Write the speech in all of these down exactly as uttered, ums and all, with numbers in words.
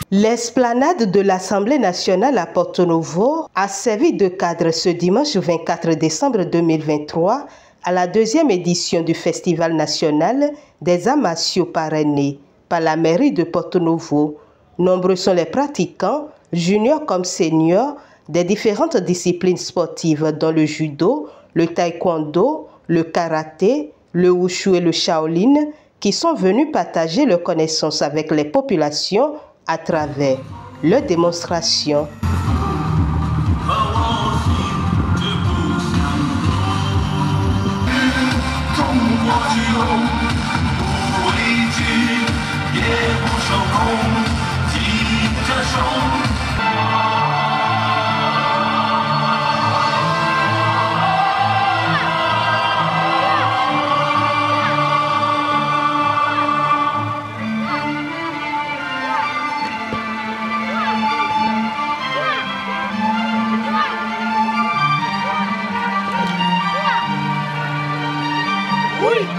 L'esplanade de l'Assemblée nationale à Porto Novo a servi de cadre ce dimanche vingt-quatre décembre deux mille vingt-trois à la deuxième édition du Festival national des arts martiaux parrainé par la mairie de Porto Novo. Nombreux sont les pratiquants, juniors comme seniors, des différentes disciplines sportives dont le judo, le taekwondo, le karaté, le wushu et le shaolin qui sont venus partager leurs connaissances avec les populations à travers leurs démonstrations. Oui.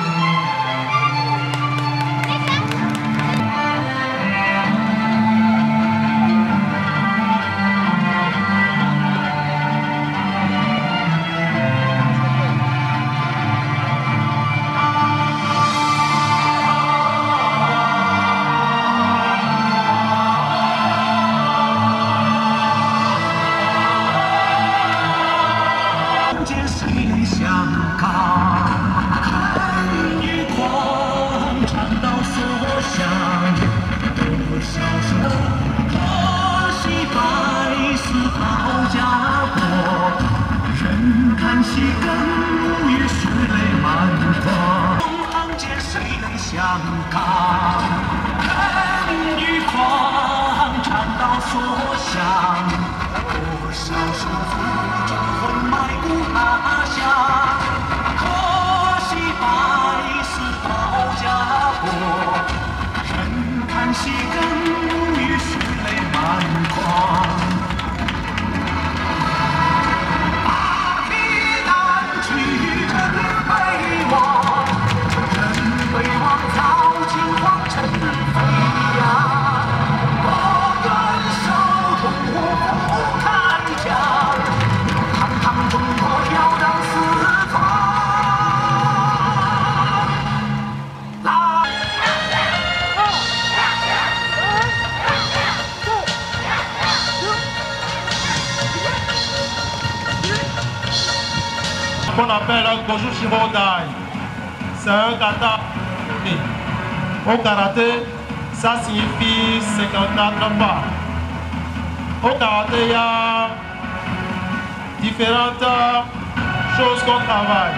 Qu'on appelle un Goju Shirodai. C'est un kata. Au karaté, ça signifie cinquante-quatre pas. Au karaté, il y a différentes choses qu'on travaille.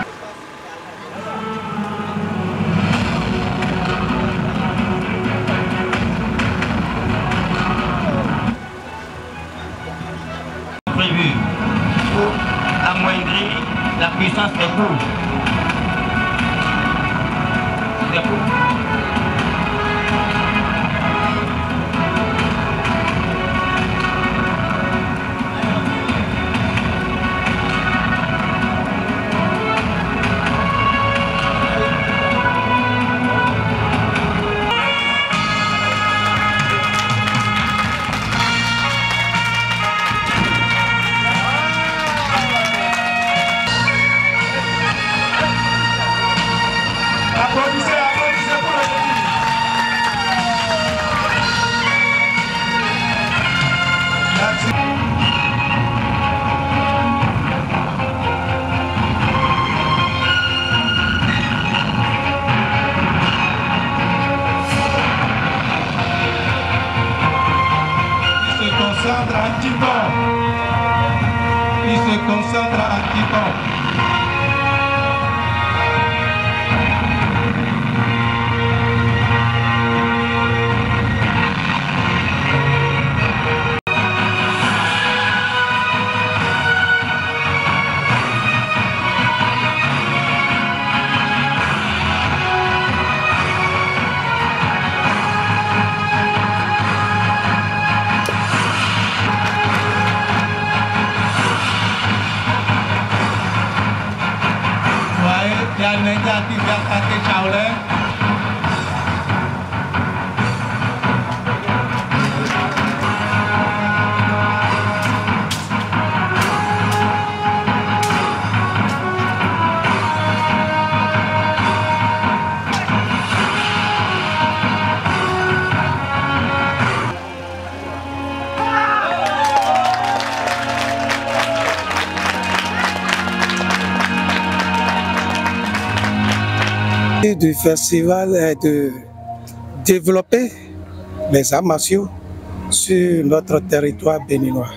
Prévu pour amoindrir la puissance des poules. Des poules. Il se concentre à Titan. Et du festival est de développer les arts martiaux sur notre territoire béninois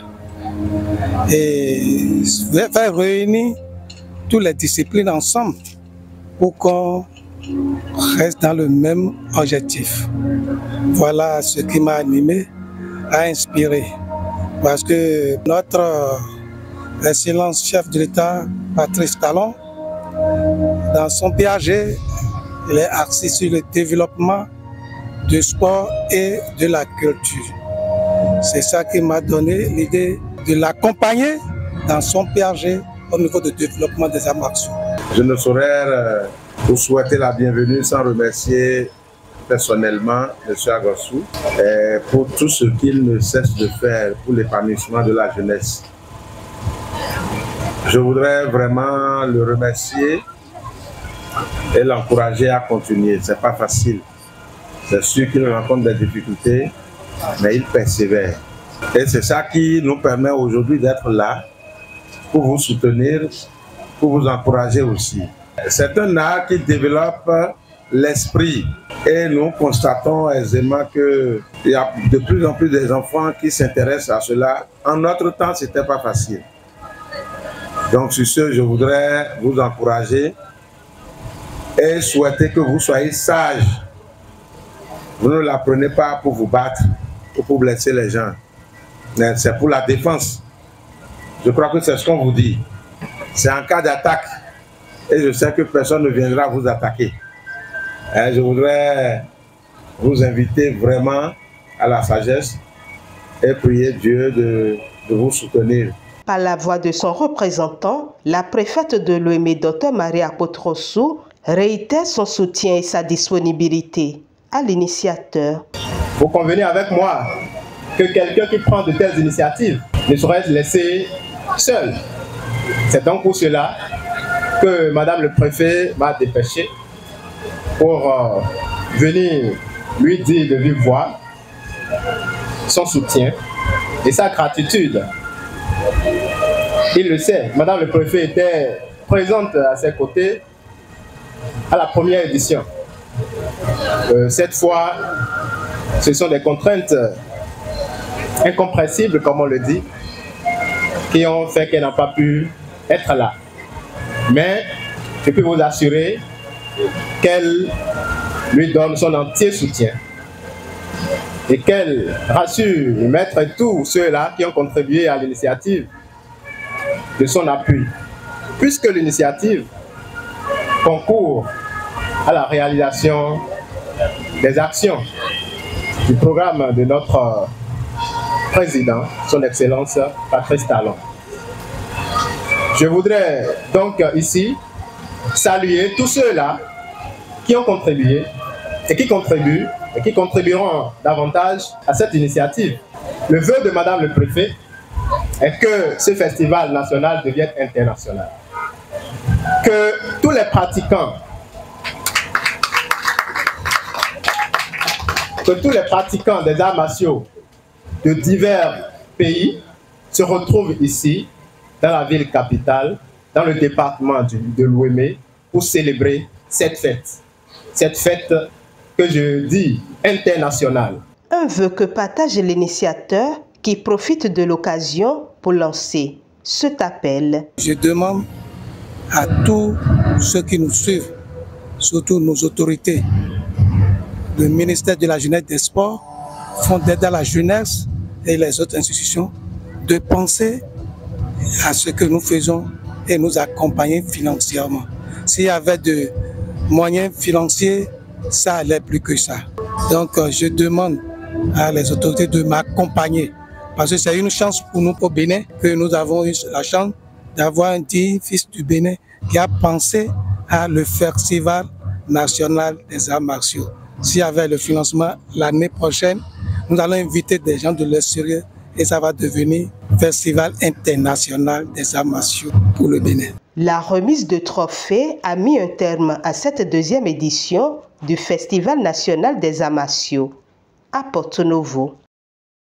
et faire réunir toutes les disciplines ensemble pour qu'on reste dans le même objectif. Voilà ce qui m'a animé, a inspiré. Parce que notre excellence chef de l'État, Patrice Talon, dans son P A G, il est axé sur le développement du sport et de la culture. C'est ça qui m'a donné l'idée de l'accompagner dans son P A G au niveau du développement des arts martiaux. Je ne saurais euh, vous souhaiter la bienvenue sans remercier personnellement M. Agossou pour tout ce qu'il ne cesse de faire pour l'épanouissement de la jeunesse. Je voudrais vraiment le remercier et l'encourager à continuer. Ce n'est pas facile. C'est sûr qu'il rencontre des difficultés, mais il persévère. Et c'est ça qui nous permet aujourd'hui d'être là pour vous soutenir, pour vous encourager aussi. C'est un art qui développe l'esprit et nous constatons aisément qu'il y a de plus en plus des enfants qui s'intéressent à cela. En notre temps, ce n'était pas facile. Donc sur ce, je voudrais vous encourager et souhaiter que vous soyez sages. Vous ne l'apprenez pas pour vous battre ou pour blesser les gens. C'est pour la défense. Je crois que c'est ce qu'on vous dit. C'est en cas d'attaque. Et je sais que personne ne viendra vous attaquer. Et je voudrais vous inviter vraiment à la sagesse et prier Dieu de, de vous soutenir. Par la voix de son représentant, la préfète de l'O M E, Dr Maria Potrosu, réitère son soutien et sa disponibilité à l'initiateur. Vous convenez avec moi que quelqu'un qui prend de telles initiatives ne saurait se laisser seul. C'est donc pour cela que Madame le Préfet m'a dépêché pour euh, venir lui dire de vive voix son soutien et sa gratitude. Il le sait, Madame le Préfet était présente à ses côtés à la première édition. Euh, cette fois, ce sont des contraintes incompréhensibles, comme on le dit, qui ont fait qu'elle n'a pas pu être là. Mais je peux vous assurer qu'elle lui donne son entier soutien et qu'elle rassure et mettre tous ceux-là qui ont contribué à l'initiative de son appui, puisque l'initiative concourt à la réalisation des actions du programme de notre président, son Excellence Patrice Talon. Je voudrais donc ici saluer tous ceux-là qui ont contribué et qui contribuent et qui contribueront davantage à cette initiative. Le vœu de Madame le Préfet est que ce festival national devienne international. Que tous les pratiquants, que tous les pratiquants des arts martiaux de divers pays se retrouvent ici, dans la ville capitale, dans le département de l'O M E, pour célébrer cette fête. Cette fête que je dis internationale. Un vœu que partage l'initiateur qui profite de l'occasion pour lancer cet appel. Je demande à tous ceux qui nous suivent, surtout nos autorités, le ministère de la Jeunesse et des Sports, Fonds d'aide à la jeunesse et les autres institutions, de penser à ce que nous faisons et nous accompagner financièrement. S'il y avait de moyens financiers, ça allait plus que ça. Donc je demande à les autorités de m'accompagner parce que c'est une chance pour nous au Bénin que nous avons eu la chance d'avoir un digne fils du Bénin qui a pensé à le Festival national des arts martiaux. S'il y avait le financement l'année prochaine, nous allons inviter des gens de l'extérieur et ça va devenir Festival international des arts martiaux pour le Bénin. La remise de trophées a mis un terme à cette deuxième édition du Festival national des arts martiaux à Porto Novo.